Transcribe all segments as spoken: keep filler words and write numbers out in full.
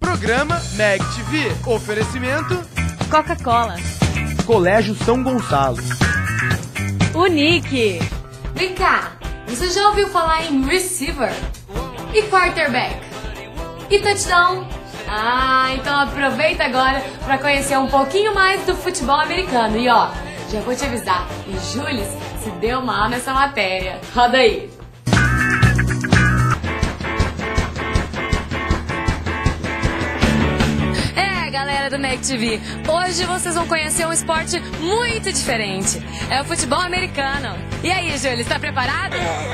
Programa M E G T V. Oferecimento Coca-Cola. Colégio São Gonçalo. Unique. Vem cá, você já ouviu falar em receiver? E quarterback? E touchdown? Ah, então aproveita agora para conhecer um pouquinho mais do futebol americano. E ó, já vou te avisar, e Jules se deu mal nessa matéria. Roda aí. É, galera do M E G T V, hoje vocês vão conhecer um esporte muito diferente. É o futebol americano. E aí, Jules, tá preparado?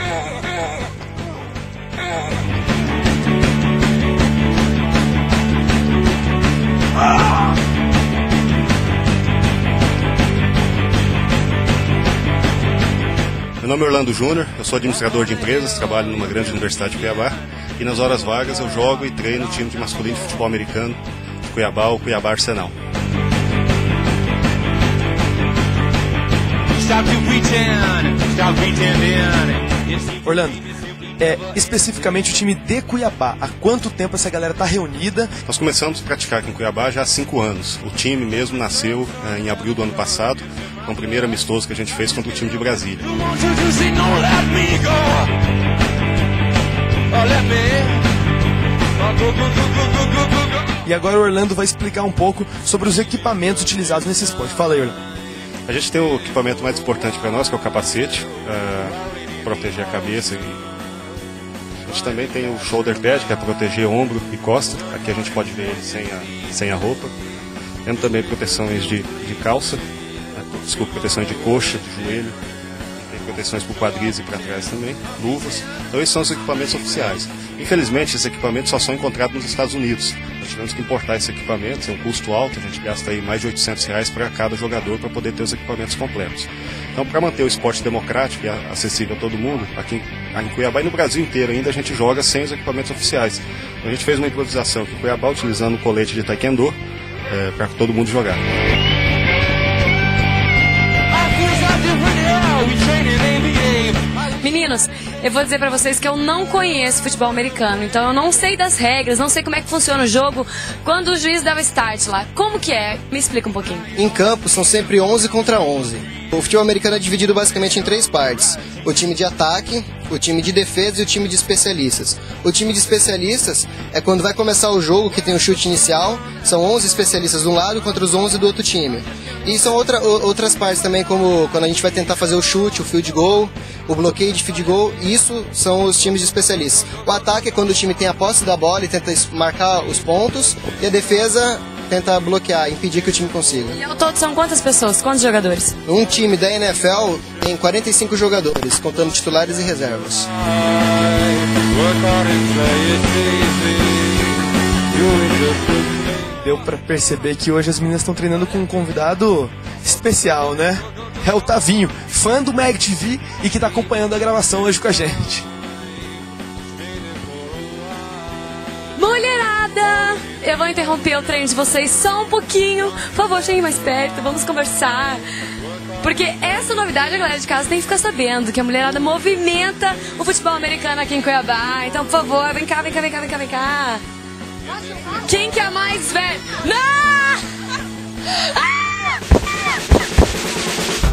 Meu nome é Orlando Júnior, eu sou administrador de empresas, trabalho numa grande universidade de Cuiabá e nas horas vagas eu jogo e treino o time de masculino de futebol americano de Cuiabá, o Cuiabá Arsenal. Orlando, é, especificamente o time de Cuiabá, há quanto tempo essa galera está reunida? Nós começamos a praticar aqui em Cuiabá já há cinco anos. O time mesmo nasceu é, em abril do ano passado, com o primeiro amistoso que a gente fez contra o time de Brasília. E agora o Orlando vai explicar um pouco sobre os equipamentos utilizados nesse esporte. Fala aí, Orlando. A gente tem o equipamento mais importante para nós, que é o capacete, para proteger a cabeça. E a gente também tem o shoulder pad, que é para proteger ombro e costa. Aqui a gente pode ver ele sem a, sem a roupa. Temos também proteções de, de calça, desculpa, proteções de coxa, de joelho. Tem proteções para o quadris e para trás também, luvas. Então esses são os equipamentos oficiais. Infelizmente, esses equipamentos só são encontrados nos Estados Unidos. Nós tivemos que importar esses equipamentos, é um custo alto, a gente gasta aí mais de oitocentos reais para cada jogador para poder ter os equipamentos completos. Então, para manter o esporte democrático e acessível a todo mundo, aqui em Cuiabá e no Brasil inteiro ainda a gente joga sem os equipamentos oficiais. Então, a gente fez uma improvisação aqui em Cuiabá utilizando o colete de taekwondo é, para todo mundo jogar. Meninos, eu vou dizer pra vocês que eu não conheço futebol americano, então eu não sei das regras, não sei como é que funciona o jogo quando o juiz dava start lá. Como que é? Me explica um pouquinho. Em campo são sempre onze contra onze. O futebol americano é dividido basicamente em três partes: o time de ataque, o time de defesa e o time de especialistas. O time de especialistas é quando vai começar o jogo, que tem o chute inicial, são onze especialistas de um lado contra os onze do outro time. E são outra, outras partes também, como quando a gente vai tentar fazer o chute, o field goal, o bloqueio de field goal, isso são os times de especialistas. O ataque é quando o time tem a posse da bola e tenta marcar os pontos, e a defesa tenta bloquear, impedir que o time consiga. E ao todo são quantas pessoas, quantos jogadores? Um time da N F L tem quarenta e cinco jogadores, contando titulares e reservas. Deu pra perceber que hoje as meninas estão treinando com um convidado especial, né? É o Tavinho, fã do M E G T V e que tá acompanhando a gravação hoje com a gente. Mulherada! Eu vou interromper o treino de vocês só um pouquinho. Por favor, cheguem mais perto, vamos conversar. Porque essa novidade a galera de casa tem que ficar sabendo, que a mulherada movimenta o futebol americano aqui em Cuiabá. Então, por favor, vem cá, vem cá, vem cá, vem cá, vem cá. Quem que é mais velho? Não! Ah!